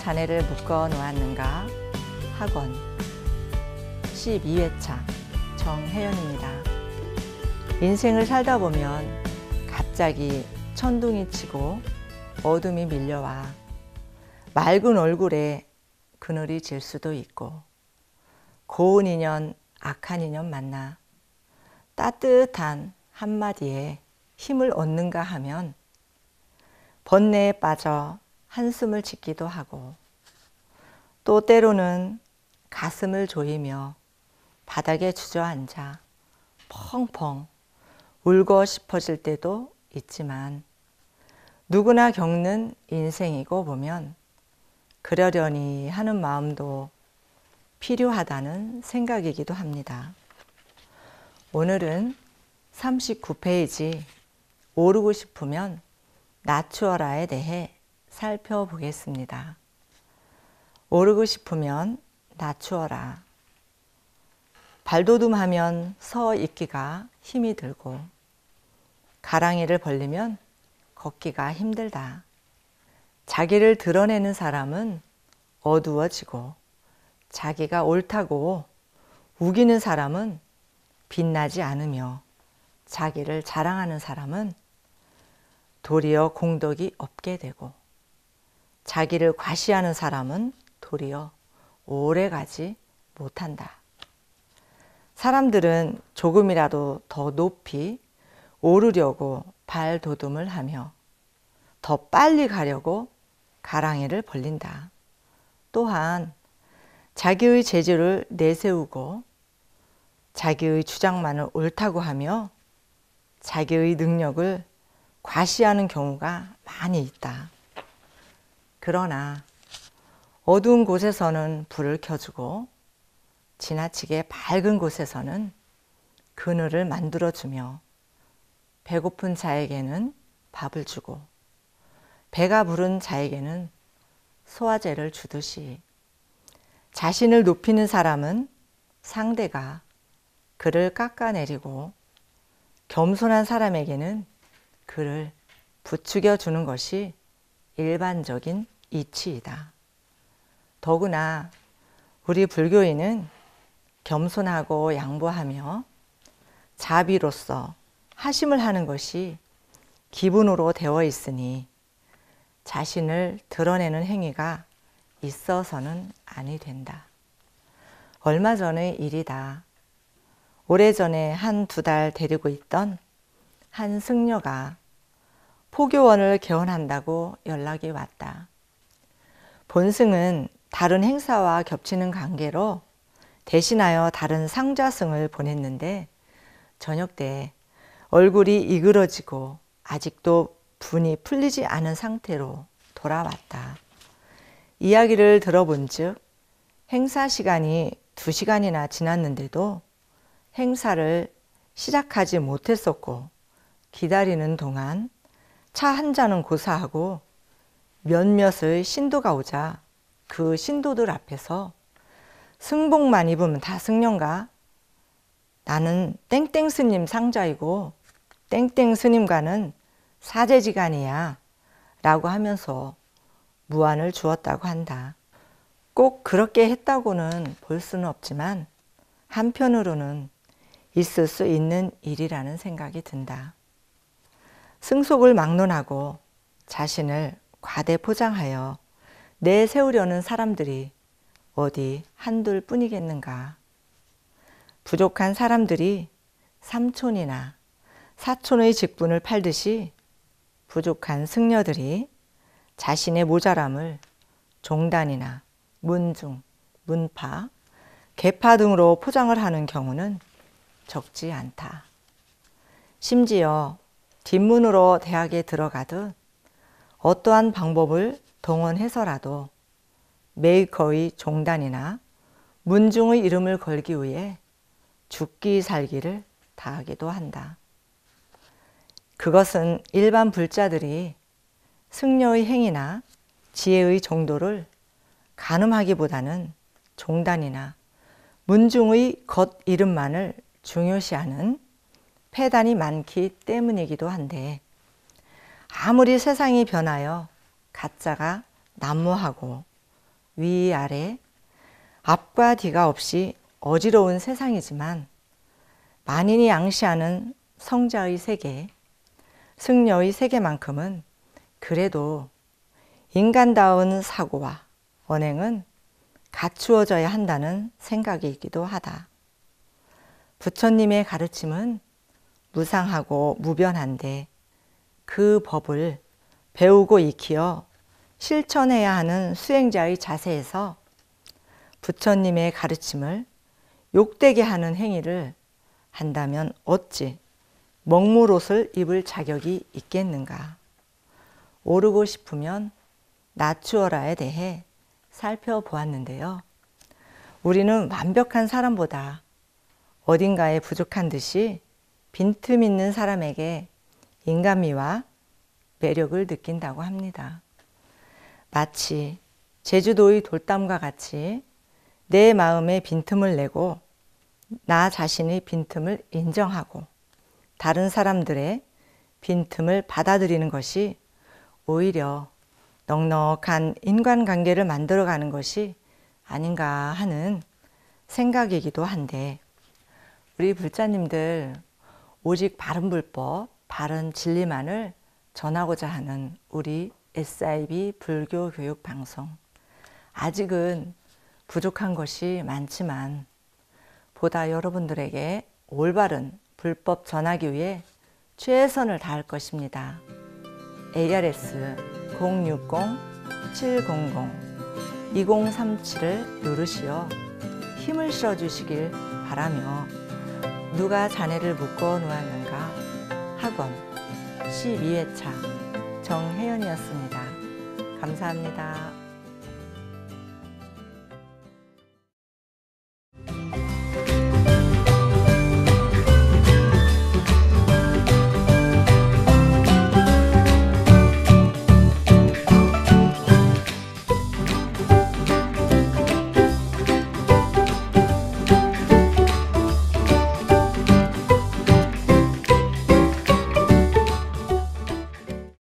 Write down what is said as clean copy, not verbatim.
자네를 묶어 놓았는가? 학원 12회차 정혜연입니다. 인생을 살다 보면 갑자기 천둥이 치고 어둠이 밀려와 맑은 얼굴에 그늘이 질 수도 있고 고운 인연, 악한 인연 만나 따뜻한 한마디에 힘을 얻는가 하면 번뇌에 빠져 한숨을 짓기도 하고 또 때로는 가슴을 조이며 바닥에 주저앉아 펑펑 울고 싶어질 때도 있지만 누구나 겪는 인생이고 보면 그러려니 하는 마음도 필요하다는 생각이기도 합니다. 오늘은 39페이지 오르고 싶으면 낮추어라에 대해 살펴보겠습니다. 오르고 싶으면 낮추어라. 발돋움하면 서 있기가 힘이 들고 가랑이를 벌리면 걷기가 힘들다. 자기를 드러내는 사람은 어두워지고 자기가 옳다고 우기는 사람은 빛나지 않으며 자기를 자랑하는 사람은 도리어 공덕이 없게 되고 자기를 과시하는 사람은 도리어 오래가지 못한다. 사람들은 조금이라도 더 높이 오르려고 발돋움을 하며 더 빨리 가려고 가랑이를 벌린다. 또한 자기의 재주를 내세우고 자기의 주장만을 옳다고 하며 자기의 능력을 과시하는 경우가 많이 있다. 그러나 어두운 곳에서는 불을 켜주고 지나치게 밝은 곳에서는 그늘을 만들어주며 배고픈 자에게는 밥을 주고 배가 부른 자에게는 소화제를 주듯이 자신을 높이는 사람은 상대가 그를 깎아내리고 겸손한 사람에게는 그를 부추겨 주는 것이 일반적인 이치이다. 더구나 우리 불교인은 겸손하고 양보하며 자비로서 하심을 하는 것이 기본으로 되어 있으니 자신을 드러내는 행위가 있어서는 아니 된다. 얼마 전의 일이다. 오래전에 한 2달 데리고 있던 한 승려가 포교원을 개원한다고 연락이 왔다. 본승은 다른 행사와 겹치는 관계로 대신하여 다른 상좌승을 보냈는데 저녁 때 얼굴이 이그러지고 아직도 분이 풀리지 않은 상태로 돌아왔다. 이야기를 들어본 즉 행사 시간이 2시간이나 지났는데도 행사를 시작하지 못했었고 기다리는 동안 차 한 잔은 고사하고 몇몇의 신도가 오자 그 신도들 앞에서 승복만 입으면 다 승려인가? 나는 땡땡 스님 상좌이고 땡땡 스님과는 사제지간이야 라고 하면서 무안을 주었다고 한다. 꼭 그렇게 했다고는 볼 수는 없지만 한편으로는 있을 수 있는 일이라는 생각이 든다. 승속을 막론하고 자신을 과대 포장하여 내세우려는 사람들이 어디 한둘 뿐이겠는가. 부족한 사람들이 삼촌이나 사촌의 직분을 팔듯이 부족한 승려들이 자신의 모자람을 종단이나 문중, 문파, 계파 등으로 포장을 하는 경우는 적지 않다. 심지어 뒷문으로 대학에 들어가듯 어떠한 방법을 동원해서라도 메이커의 종단이나 문중의 이름을 걸기 위해 죽기 살기를 다하기도 한다. 그것은 일반 불자들이 승려의 행위나 지혜의 정도를 가늠하기보다는 종단이나 문중의 겉 이름만을 중요시하는 폐단이 많기 때문이기도 한데 아무리 세상이 변하여 가짜가 난무하고 위아래, 앞과 뒤가 없이 어지러운 세상이지만 만인이 앙시하는 성자의 세계, 승려의 세계만큼은 그래도 인간다운 사고와 언행은 갖추어져야 한다는 생각이기도 하다. 부처님의 가르침은 무상하고 무변한데 그 법을 배우고 익히어 실천해야 하는 수행자의 자세에서 부처님의 가르침을 욕되게 하는 행위를 한다면 어찌 먹물옷을 입을 자격이 있겠는가. 오르고 싶으면 낮추어라에 대해 살펴보았는데요. 우리는 완벽한 사람보다 어딘가에 부족한 듯이 빈틈 있는 사람에게 인간미와 매력을 느낀다고 합니다. 마치 제주도의 돌담과 같이 내 마음의 빈틈을 내고 나 자신의 빈틈을 인정하고 다른 사람들의 빈틈을 받아들이는 것이 오히려 넉넉한 인간관계를 만들어가는 것이 아닌가 하는 생각이기도 한데, 우리 불자님들 오직 바른 불법, 바른 진리만을 전하고자 하는 우리 SIB 불교 교육 방송, 아직은 부족한 것이 많지만 보다 여러분들에게 올바른 불법 전하기 위해 최선을 다할 것입니다. ARS 060-700-2037을 누르시어 힘을 실어주시길 바라며, 누가 자네를 묶어 놓았는가 학원 12회차 정혜연이었습니다. 감사합니다.